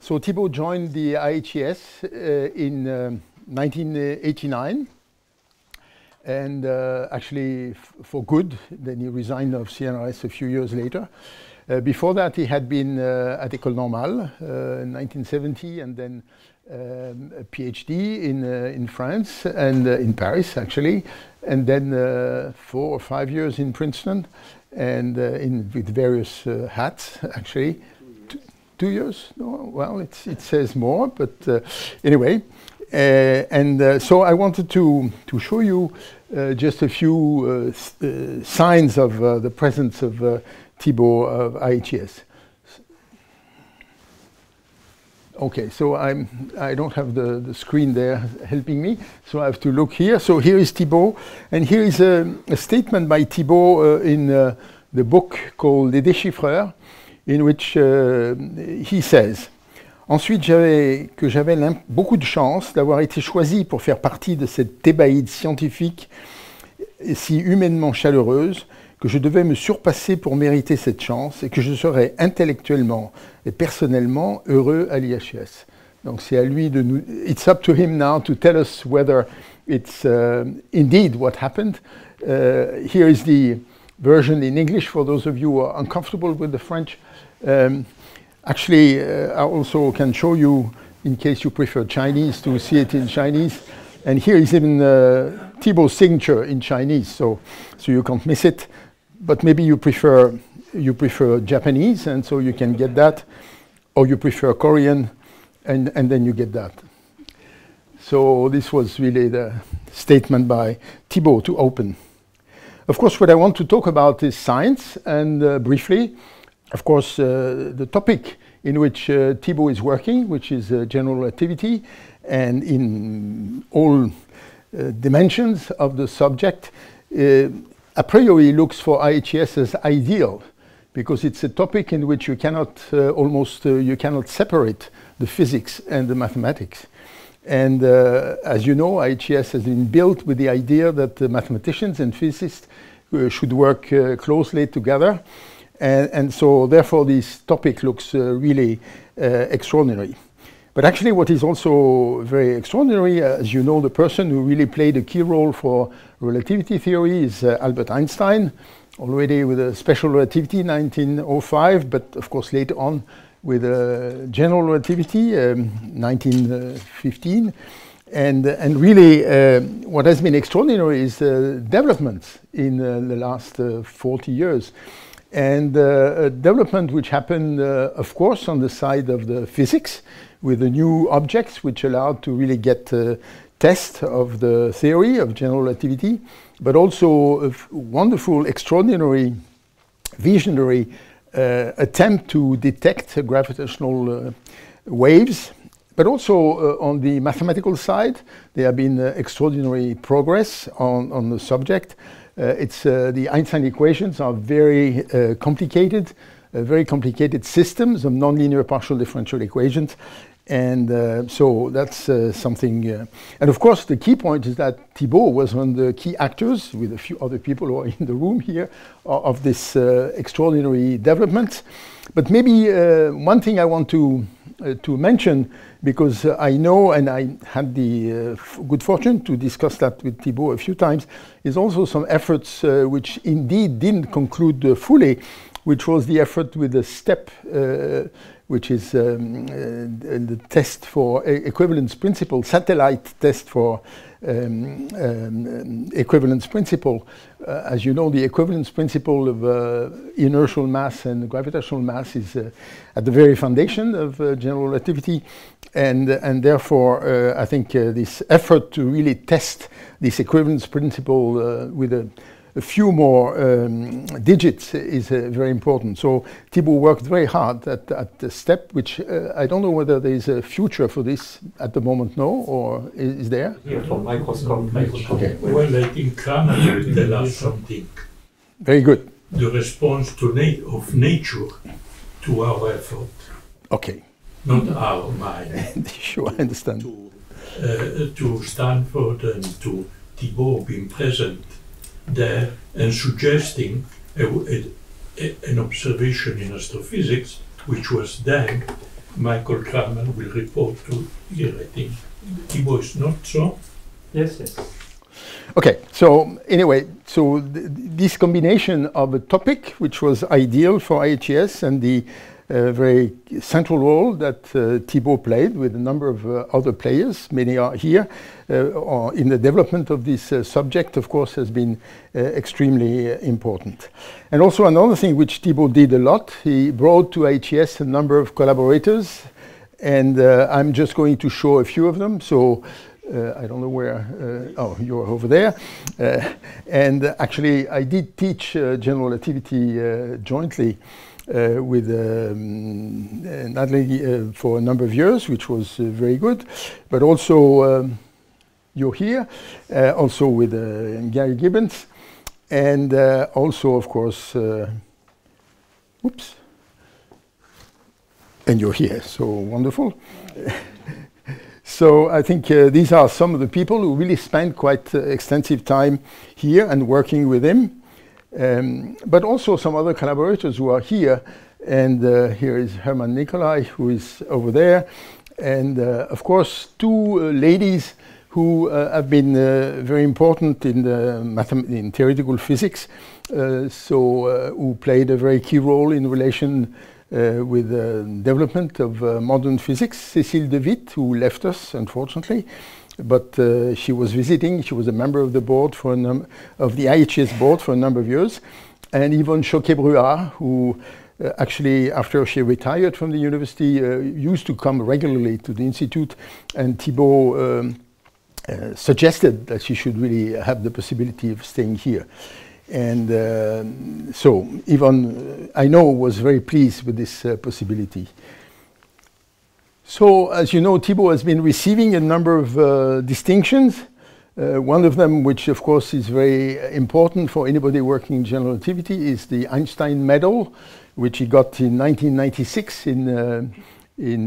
So Thibaut joined the IHES in 1989, and actually for good. Then he resigned of CNRS a few years later. Before that, he had been at École Normale in 1970, and then a PhD in France and in Paris, actually, and then 4 or 5 years in Princeton, and with various hats, actually. 2 years? No, well, it says more, but anyway. So I wanted to show you just a few signs of the presence of Thibaut of IHES. Okay, so I don't have the screen there helping me, so I have to look here. So here is Thibaut, and here is a statement by Thibaut in the book called Les Déchiffreurs, in which he says, ensuite j'avais beaucoup de chance d'avoir été choisi pour faire partie de cette thébaïde scientifique si humainement chaleureuse que je devais me surpasser pour mériter cette chance et que je serais intellectuellement et personnellement heureux à l'IHES. Donc c'est à lui de nous... It's up to him now to tell us whether it's indeed what happened. Here is the version in English for those of you who are uncomfortable with the French. Actually, I also can show you, in case you prefer Chinese, to see it in Chinese. And here is even Thibaut's signature in Chinese, so you can't miss it. But maybe you prefer Japanese, and so you can get that, or you prefer Korean, and then you get that. So this was really the statement by Thibaut to open. Of course, what I want to talk about is science, and briefly, of course, the topic in which Thibaut is working, which is general relativity, and in all dimensions of the subject, a priori looks for IHES as ideal, because it's a topic in which you cannot you cannot separate the physics and the mathematics. And as you know, IHES has been built with the idea that the mathematicians and physicists should work closely together. And so therefore this topic looks really extraordinary. But actually what is also very extraordinary, as you know, the person who really played a key role for relativity theory is Albert Einstein, already with a special relativity in 1905, but of course later on with general relativity, 1915. And really what has been extraordinary is developments in the last 40 years. And a development which happened, of course, on the side of the physics, with the new objects which allowed to really get a test of the theory of general relativity, but also a wonderful, extraordinary, visionary attempt to detect gravitational waves. But also on the mathematical side, there have been extraordinary progress on the subject. The Einstein equations are very complicated systems of nonlinear partial differential equations. And so that's something. And of course, the key point is that Thibaut was one of the key actors, with a few other people who are in the room here, of this extraordinary development. But maybe one thing I want to mention, because I know, and I had the good fortune to discuss that with Thibaut a few times, is also some efforts which indeed didn't conclude fully, which was the effort with the STEP, which is the test for equivalence principle, satellite test for equivalence principle. As you know, the equivalence principle of inertial mass and gravitational mass is at the very foundation of general relativity. And therefore, I think this effort to really test this equivalence principle with a few more digits is very important. So Thibaut worked very hard at the STEP, which I don't know whether there is a future for this at the moment, no? Or is there? Here for microscope. Okay. Well, I think Kramer will tell us something. Very good. The response of nature to our effort. Okay. Not our mind. Sure, I understand. To Stanford and to Thibaut being present there and suggesting an observation in astrophysics, which was then Michael Kramer will report to here, I think. Thibaut is not so. Yes, yes. Okay, so anyway, so this combination of a topic which was ideal for IHS and the very central role that Thibaut played with a number of other players, many are here, in the development of this subject, of course, has been extremely important. And also another thing which Thibaut did a lot, he brought to IHS a number of collaborators, and I'm just going to show a few of them. So I don't know where, oh, you're over there. And actually, I did teach general relativity jointly with Natalie for a number of years, which was very good. But also, you're here, also with Gary Gibbons, and also, of course, oops, and you're here, so wonderful. So I think these are some of the people who really spent quite extensive time here and working with him. But also some other collaborators who are here. And here is Hermann Nicolai, who is over there. And of course, two ladies who have been very important in in theoretical physics, who played a very key role in relation with the development of modern physics. Cécile de Witt, who left us, unfortunately, but she was visiting. She was a member of the board of the IHS board for a number of years. And Yvonne Choquet-Bruard, who actually, after she retired from the university, used to come regularly to the institute. And Thibaut suggested that she should really have the possibility of staying here. And so Yvonne, I know, was very pleased with this possibility. So, as you know, Thibaut has been receiving a number of distinctions. One of them, which of course is very important for anybody working in general relativity, is the Einstein Medal, which he got in 1996 in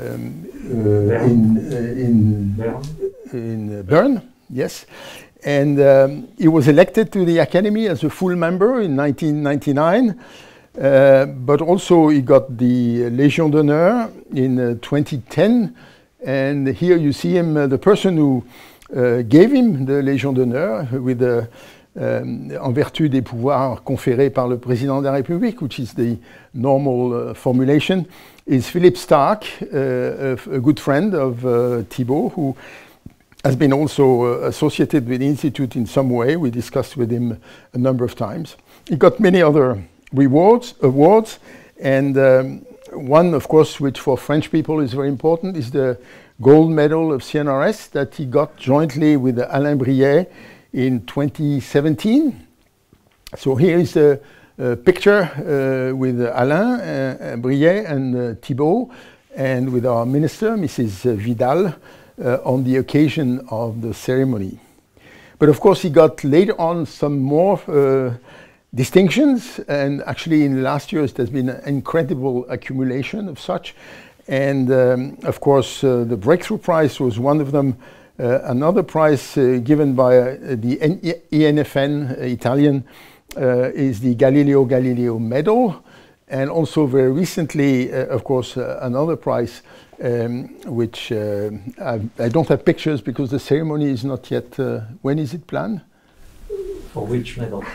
Bern. Yes. And he was elected to the Academy as a full member in 1999. But also he got the Légion d'honneur in 2010. And here you see him, the person who gave him the Légion d'honneur with the en vertu des pouvoirs conférés par le président de la République, which is the normal formulation, is Philip Stark, a good friend of Thibaut, who has been also associated with the Institute in some way. We discussed with him a number of times. He got many other awards, and one, of course, which for French people is very important, is the gold medal of CNRS that he got jointly with Alain Briet in 2017. So here is a picture with Alain Briet and Thibaut, and with our minister, Mrs. Vidal, on the occasion of the ceremony. But of course he got later on some more distinctions, and actually in the last years there's been an incredible accumulation of such. And of course the Breakthrough Prize was one of them. Another prize given by the ENFN Italian is the Galileo Galileo Medal, and also very recently, of course, another prize which I don't have pictures because the ceremony is not yet. When is it planned? For which medal?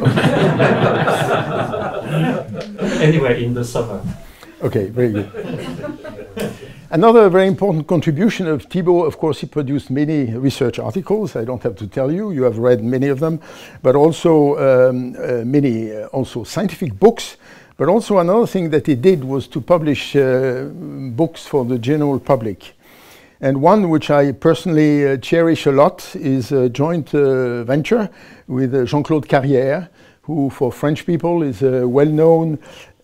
Anyway, in the summer. Okay, very good. Another very important contribution of Thibaut, of course, he produced many research articles. I don't have to tell you, you have read many of them, but also many scientific books. But also another thing that he did was to publish books for the general public. And one which I personally cherish a lot is a joint venture with Jean-Claude Carrière, who for French people is a well-known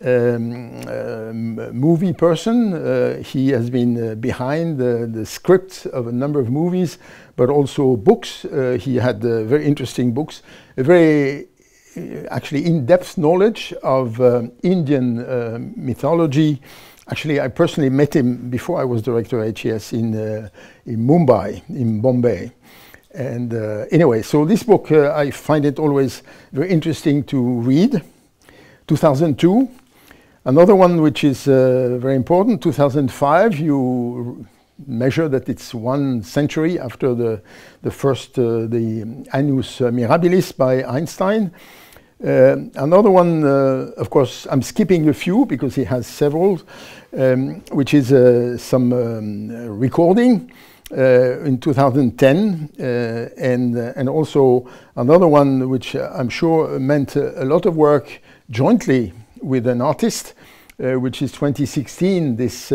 movie person. He has been behind the scripts of a number of movies, but also books. He had very interesting books, a very actually in-depth knowledge of Indian mythology. Actually, I personally met him before I was director of IHS in Mumbai, in Bombay. And anyway, so this book, I find it always very interesting to read. 2002. Another one which is very important, 2005, you measure that it's 1 century after the Annus Mirabilis by Einstein. Another one, of course, I'm skipping a few because he has several, which is some recording in 2010, and also another one which I'm sure meant a lot of work jointly with an artist, which is 2016, this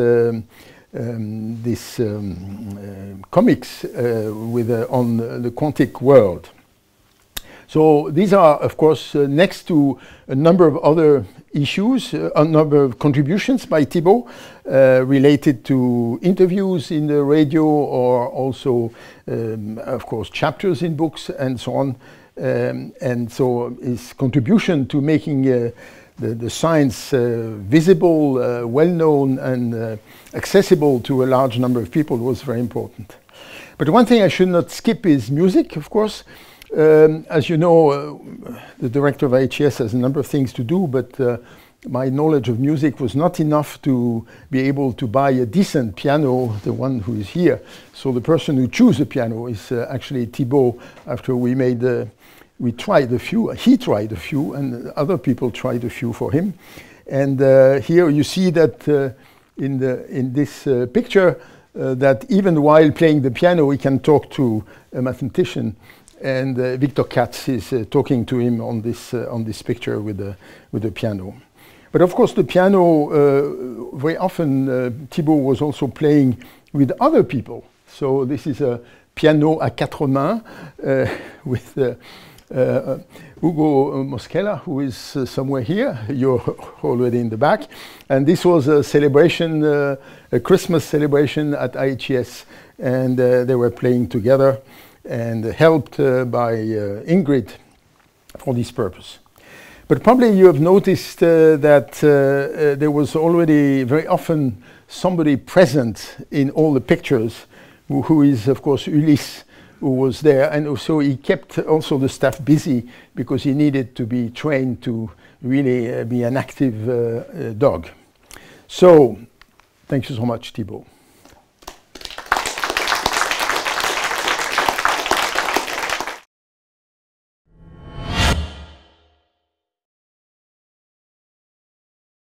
comics on the quantic world. So these are, of course, next to a number of other issues, a number of contributions by Thibault related to interviews in the radio, or also, of course, chapters in books and so on. And so his contribution to making the science visible, well-known, and accessible to a large number of people was very important. But one thing I should not skip is music, of course. As you know, the director of IHS has a number of things to do, but my knowledge of music was not enough to be able to buy a decent piano, the one who is here. So the person who chose the piano is actually Thibault. After we tried a few, he tried a few, and other people tried a few for him. And here you see that in this picture, that even while playing the piano, he can talk to a mathematician. And Victor Katz is talking to him on this picture with the piano. But of course, the piano, very often Thibault was also playing with other people. So this is a piano à 4 mains with Hugo Mosquera, who is somewhere here. You're already in the back. And this was a celebration, a Christmas celebration at IHS, and they were playing together, and helped by Ingrid for this purpose. But probably you have noticed that there was already very often somebody present in all the pictures, who is, of course, Ulysse, who was there. And also he kept also the staff busy because he needed to be trained to really be an active dog. So, thank you so much, Thibault.